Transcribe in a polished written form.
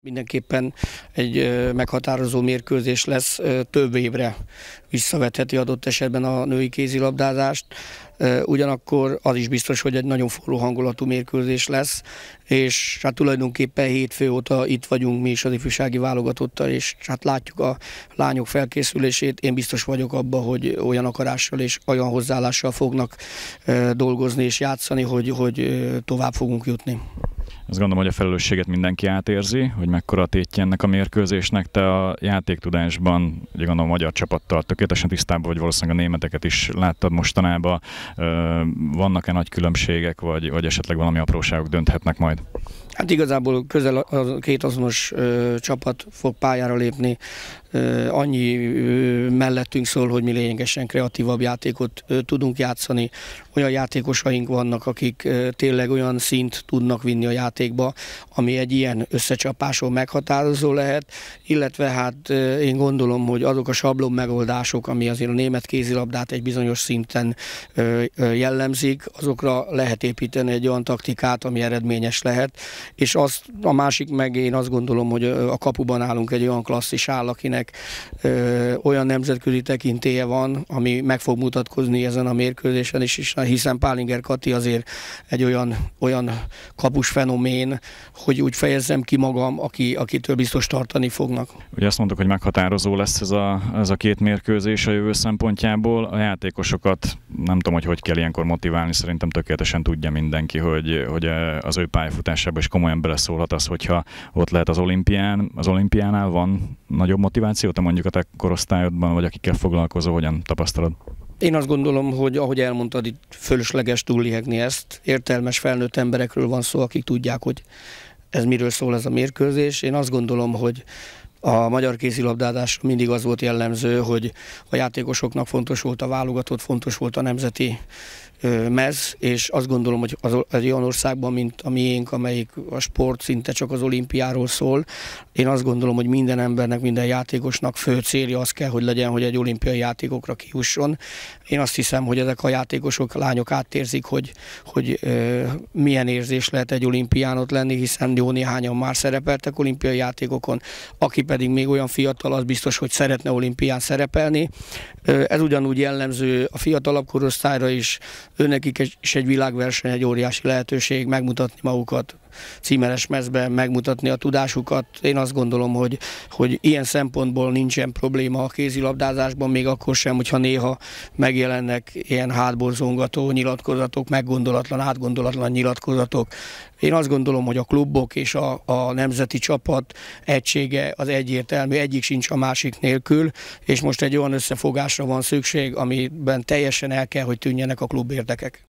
Mindenképpen egy meghatározó mérkőzés lesz, több évre visszavetheti adott esetben a női kézilabdázást. Ugyanakkor az is biztos, hogy egy nagyon forró hangulatú mérkőzés lesz, és hát tulajdonképpen hétfő óta itt vagyunk mi is az ifjúsági válogatottal, és hát látjuk a lányok felkészülését. Én biztos vagyok abban, hogy olyan akarással és olyan hozzáállással fognak dolgozni és játszani, hogy tovább fogunk jutni. Azt gondolom, hogy a felelősséget mindenki átérzi, hogy mekkora a tétje ennek a mérkőzésnek. Te a játéktudásban, ugye gondolom, a magyar csapattal tökéletesen tisztában vagy, valószínűleg a németeket is láttad mostanában. Vannak-e nagy különbségek, vagy esetleg valami apróságok dönthetnek majd? Hát igazából közel a két azonos csapat fog pályára lépni. Annyi mellettünk szól, hogy mi lényegesen kreatívabb játékot tudunk játszani. Olyan játékosaink vannak, akik tényleg olyan szint tudnak vinni a játékba, ami egy ilyen összecsapáson meghatározó lehet, illetve hát én gondolom, hogy azok a sablon megoldások, ami azért a német kézilabdát egy bizonyos szinten jellemzik, azokra lehet építeni egy olyan taktikát, ami eredményes lehet, és a másik meg én azt gondolom, hogy a kapuban állunk egy olyan klasszis áll, akinek olyan nemzetközi tekintélye van, ami meg fog mutatkozni ezen a mérkőzésen is, hiszen Pálinger Kati azért egy olyan kapus fenomén, hogy úgy fejezzem ki magam, akitől biztos tartani fognak. Ugye azt mondtuk, hogy meghatározó lesz ez a két mérkőzés a jövő szempontjából. A játékosokat nem tudom, hogy kell ilyenkor motiválni, szerintem tökéletesen tudja mindenki, hogy az ő pályafutásában is komolyan beleszólhat az, hogyha ott lehet az olimpiánál van nagyobb motiváció, te mondjuk a te korosztályodban, vagy akikkel foglalkozó, hogyan tapasztalod? Én azt gondolom, hogy ahogy elmondtad, itt fölösleges túllihegni ezt. Értelmes felnőtt emberekről van szó, akik tudják, hogy ez miről szól ez a mérkőzés. Én azt gondolom, hogy a magyar kézilabdázás mindig az volt jellemző, hogy a játékosoknak fontos volt a válogatott, fontos volt a nemzeti mez, és azt gondolom, hogy egy olyan országban, mint a miénk, amelyik a sport szinte csak az olimpiáról szól, én azt gondolom, hogy minden embernek, minden játékosnak fő célja az kell, hogy legyen, hogy egy olimpiai játékokra kijusson. Én azt hiszem, hogy ezek a játékosok, lányok átérzik, hogy milyen érzés lehet egy olimpián ott lenni, hiszen jó néhányan már szerepeltek olimpiai játékokon, aki pedig még olyan fiatal, az biztos, hogy szeretne olimpián szerepelni. Ez ugyanúgy jellemző a fiatalabb korosztályra is, őnekik is egy világverseny, egy óriási lehetőség megmutatni magukat címeres mezben, megmutatni a tudásukat. Én azt gondolom, hogy ilyen szempontból nincsen probléma a kézilabdázásban, még akkor sem, hogyha néha megjelennek ilyen hátborzongató nyilatkozatok, meggondolatlan, átgondolatlan nyilatkozatok. Én azt gondolom, hogy a klubok és a nemzeti csapat egysége az egyértelmű, egyik sincs a másik nélkül, és most egy olyan összefogásra van szükség, amiben teljesen el kell, hogy tűnjenek a klubérdekek.